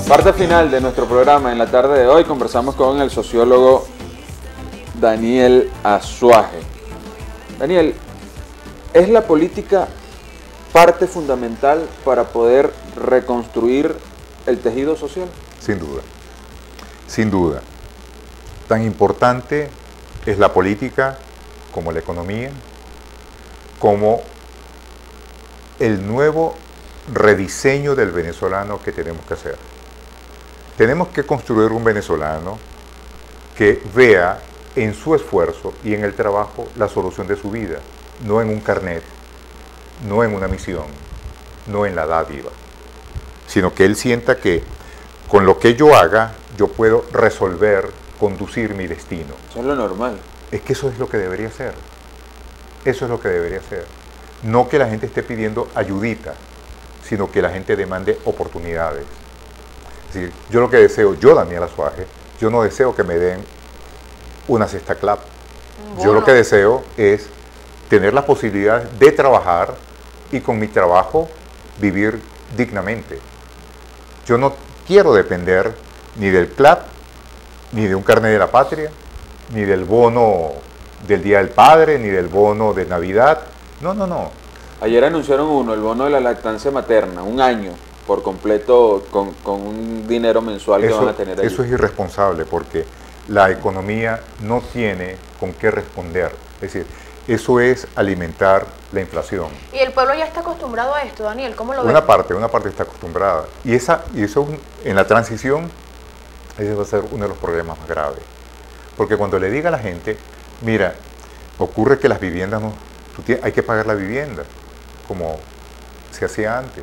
Parte final de nuestro programa. En la tarde de hoy conversamos con el sociólogo Daniel Azuaje. Daniel, ¿es la política parte fundamental para poder reconstruir el tejido social? Sin duda, sin duda. Tan importante es la política como la economía, como el nuevo rediseño del venezolano que tenemos que hacer. Tenemos que construir un venezolano que vea en su esfuerzo y en el trabajo la solución de su vida, no en un carnet, no en una misión, no en la dádiva, sino que él sienta que con lo que yo haga, yo puedo resolver, conducir mi destino. Eso es lo normal. Es que eso es lo que debería ser. Eso es lo que debería ser. No que la gente esté pidiendo ayudita, sino que la gente demande oportunidades. Es decir, yo lo que deseo, yo Daniel Azuaje, yo no deseo que me den una cesta clap. Yo lo que deseo es tener la posibilidad de trabajar y con mi trabajo vivir dignamente. Yo no quiero depender ni del CLAP, ni de un carnet de la patria, ni del bono del Día del Padre, ni del bono de Navidad. No, no, no. Ayer anunciaron uno, el bono de la lactancia materna, un año por completo con un dinero mensual que van a tener ahí. Eso es irresponsable porque la economía no tiene con qué responder. Es decir, eso es alimentar la inflación. Y el pueblo ya está acostumbrado a esto, Daniel, ¿cómo lo ves? Una parte está acostumbrada. Y eso en la transición, ese va a ser uno de los problemas más graves. Porque cuando le diga a la gente, mira, ocurre que las viviendas no, hay que pagar la vivienda, como se hacía antes.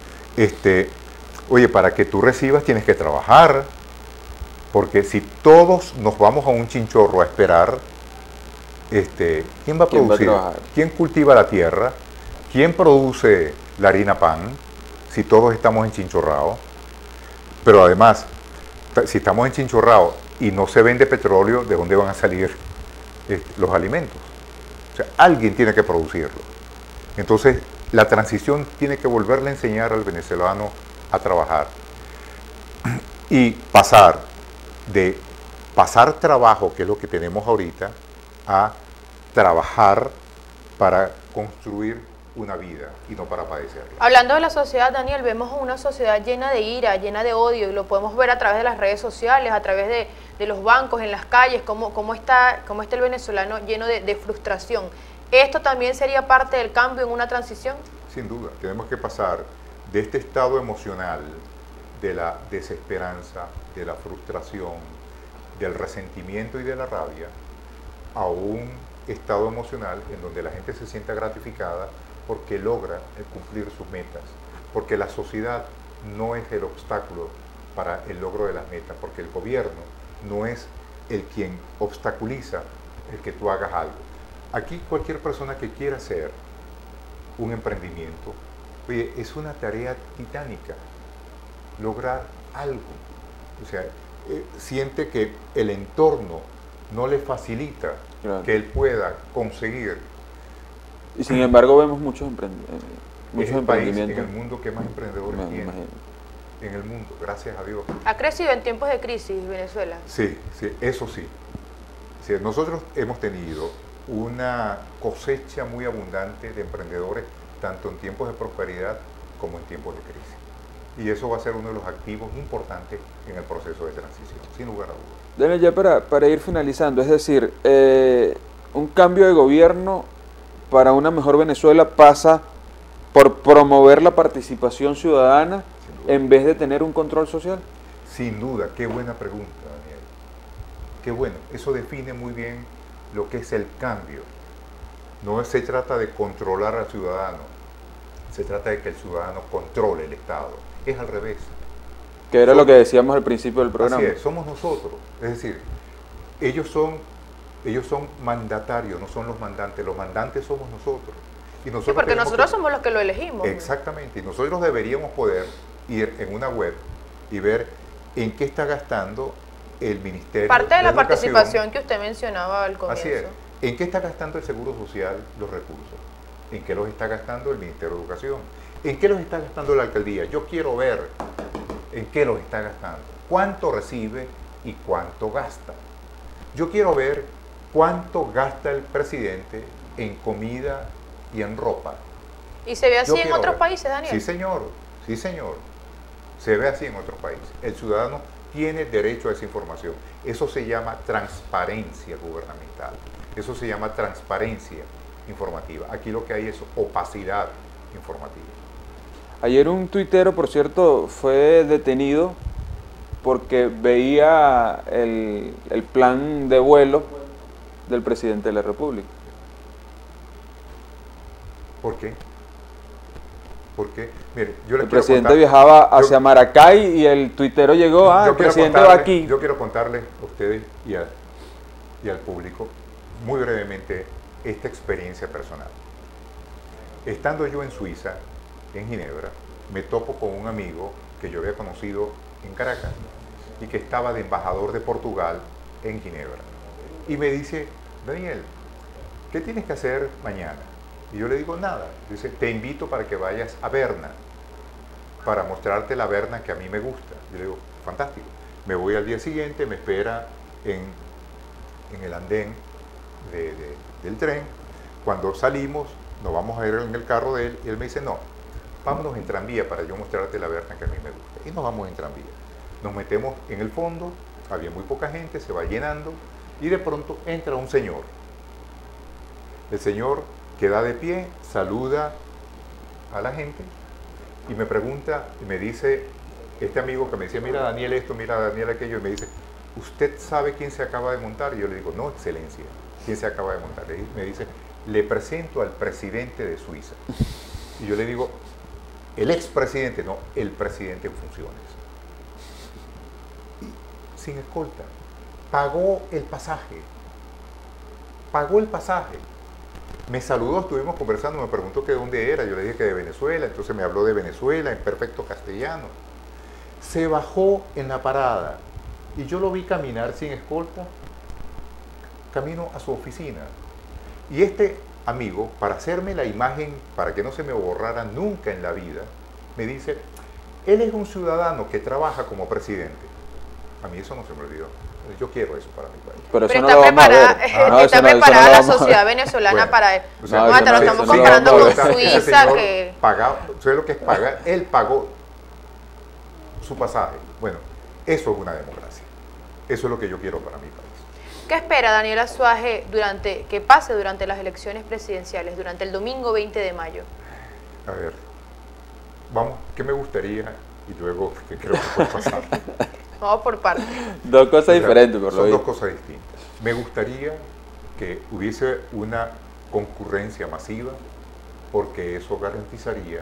Oye, para que tú recibas tienes que trabajar, porque si todos nos vamos a un chinchorro a esperar, ¿quién va a producir? ¿Quién cultiva la tierra? ¿Quién produce la harina pan? Si todos estamos enchinchorrados. Pero además, si estamos enchinchorrados y no se vende petróleo, ¿de dónde van a salir los alimentos? O sea, alguien tiene que producirlo. Entonces, la transición tiene que volverle a enseñar al venezolano a trabajar y pasar de pasar trabajo, que es lo que tenemos ahorita, a trabajar para construir una vida y no para padecerla. Hablando de la sociedad, Daniel, vemos una sociedad llena de ira, llena de odio, y lo podemos ver a través de las redes sociales, a través de los bancos, en las calles, cómo está el venezolano lleno de frustración. ¿Esto también sería parte del cambio en una transición? Sin duda, tenemos que pasar de este estado emocional, de la desesperanza, de la frustración, del resentimiento y de la rabia, a un estado emocional en donde la gente se sienta gratificada porque logra cumplir sus metas, porque la sociedad no es el obstáculo para el logro de las metas, porque el gobierno no es el quien obstaculiza el que tú hagas algo. Aquí cualquier persona que quiera hacer un emprendimiento, oye, es una tarea titánica lograr algo. O sea, siente que el entorno no le facilita que él pueda conseguir. Y sin embargo vemos muchos es el país en el mundo que más emprendedores tiene. En el mundo, gracias a Dios. ¿Ha crecido en tiempos de crisis Venezuela? Sí, sí, eso sí. Sí, nosotros hemos tenido una cosecha muy abundante de emprendedores, tanto en tiempos de prosperidad como en tiempos de crisis. Y eso va a ser uno de los activos importantes en el proceso de transición, sin lugar a dudas. Daniel, ya para ir finalizando, es decir, un cambio de gobierno para una mejor Venezuela pasa por promover la participación ciudadana en vez de tener un control social. Sin duda, qué buena pregunta, Daniel. Qué bueno, eso define muy bien lo que es el cambio. No se trata de controlar al ciudadano, se trata de que el ciudadano controle el Estado. Es al revés. Que era lo que decíamos al principio del programa. Así es, somos nosotros. Es decir, ellos son mandatarios, no son los mandantes somos nosotros. Y nosotros sí, porque nosotros somos los que lo elegimos. Exactamente, y nosotros deberíamos poder ir en una web y ver en qué está gastando el Ministerio Parte de la Educación. Participación que usted mencionaba al comienzo. Así es, ¿en qué está gastando el Seguro Social los recursos? ¿En qué los está gastando el Ministerio de Educación? ¿En qué los está gastando la alcaldía? Yo quiero ver ¿En qué los está gastando? ¿Cuánto recibe y cuánto gasta? Yo quiero ver cuánto gasta el presidente en comida y en ropa. ¿Y se ve así Yo en quiero otros ver. países, Daniel? Sí, señor. Sí, señor. Se ve así en otros países. El ciudadano tiene derecho a esa información. Eso se llama transparencia gubernamental. Eso se llama transparencia informativa. Aquí lo que hay es opacidad informativa. Ayer un tuitero, por cierto, fue detenido porque veía el plan de vuelo del presidente de la República. ¿Por qué? Porque, mire, yo les El quiero presidente contar- viajaba hacia Maracay y el tuitero llegó, el yo quiero presidente va contarle- aquí. Yo quiero contarles a ustedes y al público muy brevemente esta experiencia personal. Estando yo en Suiza, en Ginebra, me topo con un amigo que yo había conocido en Caracas y que estaba de embajador de Portugal en Ginebra. Y me dice, Daniel, ¿qué tienes que hacer mañana? Y yo le digo, nada. Dice, te invito para que vayas a Berna, para mostrarte la Berna que a mí me gusta. Yo le digo, fantástico. Me voy al día siguiente, me espera en el andén del tren. Cuando salimos, nos vamos a ir en el carro de él y él me dice, no, vámonos en tranvía para yo mostrarte la Berna que a mí me gusta. Y nos vamos en tranvía. Nos metemos en el fondo, había muy poca gente, se va llenando y de pronto entra un señor. El señor queda de pie, saluda a la gente y me pregunta, y me dice, este amigo que me decía, mira Daniel esto, mira Daniel aquello, y me dice, ¿usted sabe quién se acaba de montar? Y yo le digo, no, excelencia, ¿quién se acaba de montar? Y me dice, le presento al presidente de Suiza. Y yo le digo, el expresidente, no, el presidente en funciones. Y sin escolta, pagó el pasaje, me saludó, estuvimos conversando, me preguntó que de dónde era, yo le dije que de Venezuela, entonces me habló de Venezuela en perfecto castellano. Se bajó en la parada y yo lo vi caminar sin escolta, camino a su oficina. Y este amigo, para hacerme la imagen, para que no se me borrara nunca en la vida, me dice, él es un ciudadano que trabaja como presidente. A mí eso no se me olvidó. Yo quiero eso para mi país. Pero eso Pero no lo vamos a ver. está preparada la sociedad venezolana Bueno, para... o sea, no, hasta lo no, estamos eso no lo comparando vamos a con ver. Ese Suiza, señor que... ¿sabes lo que es pagar? Él pagó su pasaje. Bueno, eso es una democracia. Eso es lo que yo quiero para mi país. ¿Qué espera Daniel Azuaje que pase durante las elecciones presidenciales, durante el domingo 20 de mayo? A ver, vamos, ¿qué me gustaría? Y luego, ¿qué creo que puede pasar? Vamos por partes. Dos cosas O sea, diferentes, por lo son dos visto. cosas distintas. Me gustaría que hubiese una concurrencia masiva porque eso garantizaría,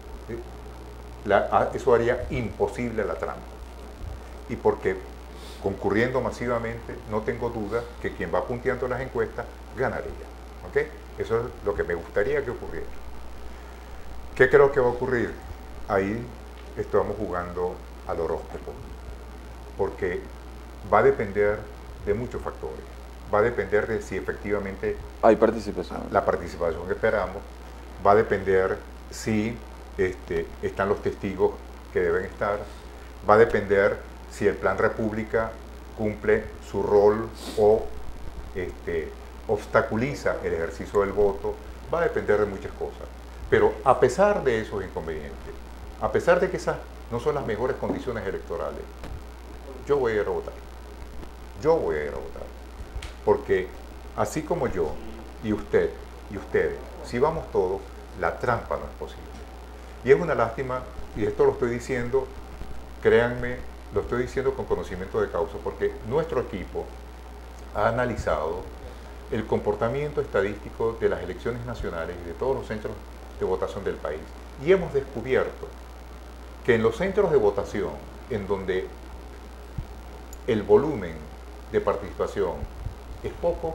eso haría imposible la trampa. Y porque concurriendo masivamente, no tengo duda que quien va punteando las encuestas ganaría. ¿Ok? Eso es lo que me gustaría que ocurriera. ¿Qué creo que va a ocurrir? Ahí estamos jugando al horóscopo, porque va a depender de muchos factores. Va a depender de si efectivamente Hay participación. la participación que esperamos, va a depender si están los testigos que deben estar, va a depender si el Plan República cumple su rol o obstaculiza el ejercicio del voto, va a depender de muchas cosas. Pero a pesar de esos inconvenientes, a pesar de que esas no son las mejores condiciones electorales, yo voy a ir a votar. Yo voy a ir a votar. Porque así como yo y usted y ustedes, si vamos todos, la trampa no es posible. Y es una lástima, y esto lo estoy diciendo, créanme, lo estoy diciendo con conocimiento de causa, porque nuestro equipo ha analizado el comportamiento estadístico de las elecciones nacionales y de todos los centros de votación del país. Y hemos descubierto que en los centros de votación, en donde el volumen de participación es poco,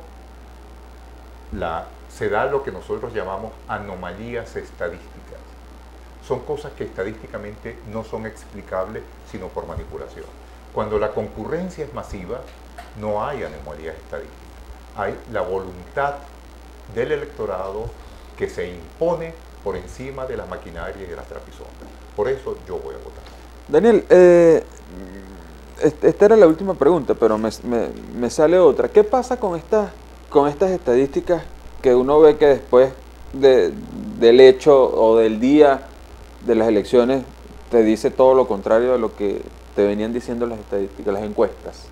se da lo que nosotros llamamos anomalías estadísticas. Son cosas que estadísticamente no son explicables sino por manipulación. Cuando la concurrencia es masiva, no hay anomalías estadísticas. Hay la voluntad del electorado que se impone por encima de las maquinarias y de las trapizonas. Por eso yo voy a votar. Daniel, esta era la última pregunta, pero me sale otra. ¿Qué pasa con estas estadísticas que uno ve que después del hecho o del día de las elecciones te dice todo lo contrario de lo que te venían diciendo las estadísticas, las encuestas?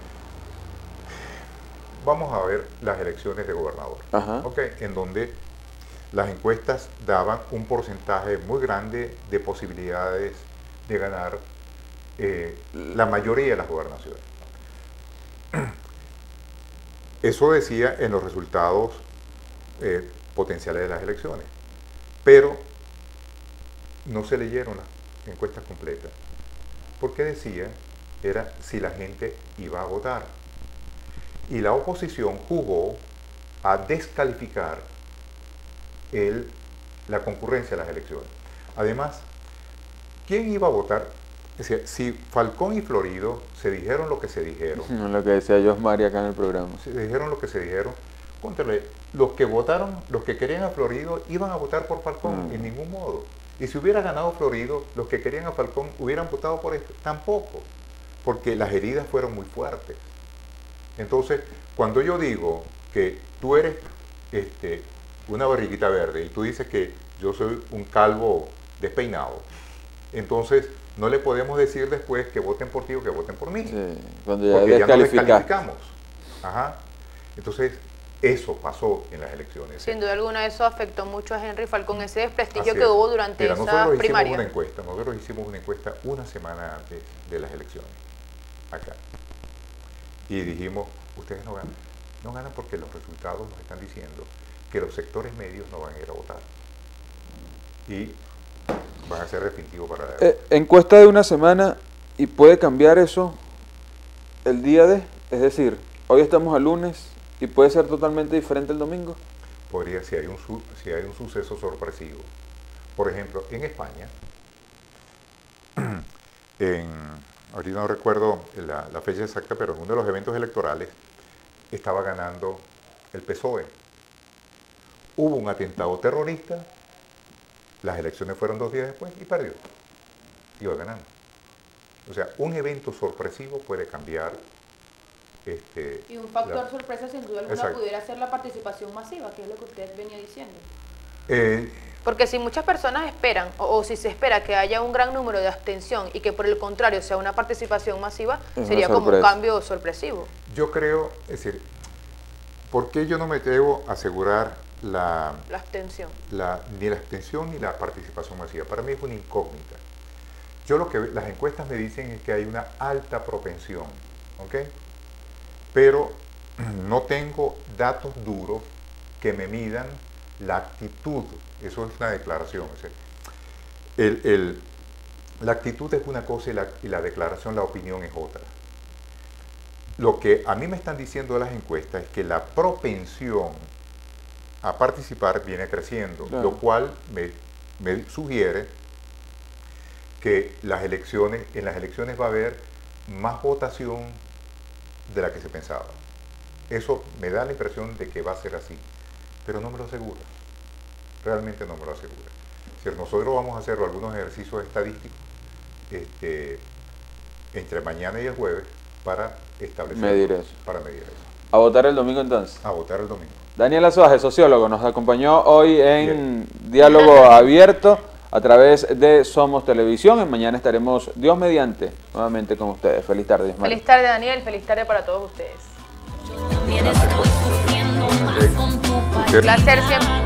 Vamos a ver las elecciones de gobernador, ¿okay? En donde las encuestas daban un porcentaje muy grande de posibilidades de ganar la mayoría de las gobernaciones. Eso decía en los resultados potenciales de las elecciones, pero no se leyeron las encuestas completas, porque decía era si la gente iba a votar. Y la oposición jugó a descalificar la concurrencia de las elecciones. Además, ¿quién iba a votar? Es decir, si Falcón y Florido se dijeron lo que se dijeron. Lo que decía Josmari acá en el programa. Se dijeron lo que se dijeron. Cóntale, los que votaron, los que querían a Florido, iban a votar por Falcón, en ningún modo. Y si hubiera ganado Florido, los que querían a Falcón hubieran votado por esto. Tampoco, porque las heridas fueron muy fuertes. Entonces, cuando yo digo que tú eres una barriguita verde y tú dices que yo soy un calvo despeinado, entonces no le podemos decir después que voten por ti o que voten por mí. Sí, cuando ya porque ya nos descalificamos. Ajá. Entonces, eso pasó en las elecciones. Sin duda alguna eso afectó mucho a Henry Falcón, ese desprestigio que hubo durante esa primaria. Nosotros hicimos una encuesta una semana antes de las elecciones, acá. Y dijimos, ustedes no ganan. No ganan porque los resultados nos están diciendo que los sectores medios no van a ir a votar. Y van a ser definitivos para la encuesta de una semana, y puede cambiar eso el día de, es decir, hoy estamos a lunes y puede ser totalmente diferente el domingo. Podría, si hay un suceso sorpresivo. Por ejemplo, en España, ahorita no recuerdo la fecha exacta, pero en uno de los eventos electorales estaba ganando el PSOE. Hubo un atentado terrorista, las elecciones fueron 2 días después y perdió. Iba ganando. O sea, un evento sorpresivo puede cambiar. Y un factor sorpresa sin duda alguna pudiera ser la participación masiva, que es lo que usted venía diciendo. Porque si muchas personas esperan, o si se espera que haya un gran número de abstención y que por el contrario sea una participación masiva, sería como un cambio sorpresivo. Yo creo, es decir, ¿por qué yo no me atrevo a asegurar la abstención? Ni la abstención ni la participación masiva. Para mí es una incógnita. Yo lo que las encuestas me dicen es que hay una alta propensión, ¿ok? Pero no tengo datos duros que me midan la actitud. Eso es una declaración. La actitud es una cosa y la declaración, la opinión es otra. Lo que a mí me están diciendo las encuestas es que la propensión a participar viene creciendo, claro, lo cual me sugiere que en las elecciones va a haber más votación de la que se pensaba. Eso me da la impresión de que va a ser así, pero no me lo asegura. Realmente no me lo asegura. Si nosotros vamos a hacer algunos ejercicios estadísticos entre mañana y el jueves para medir eso. ¿A votar el domingo entonces? A votar el domingo. Daniel Azuaje, sociólogo, nos acompañó hoy en Diálogo Abierto a través de Somos Televisión. Mañana estaremos, Dios mediante, nuevamente con ustedes. Feliz tarde, Ismael. Feliz tarde, Daniel. Feliz tarde para todos ustedes. Yo también estoy sufriendo más con tu país. Placer siempre.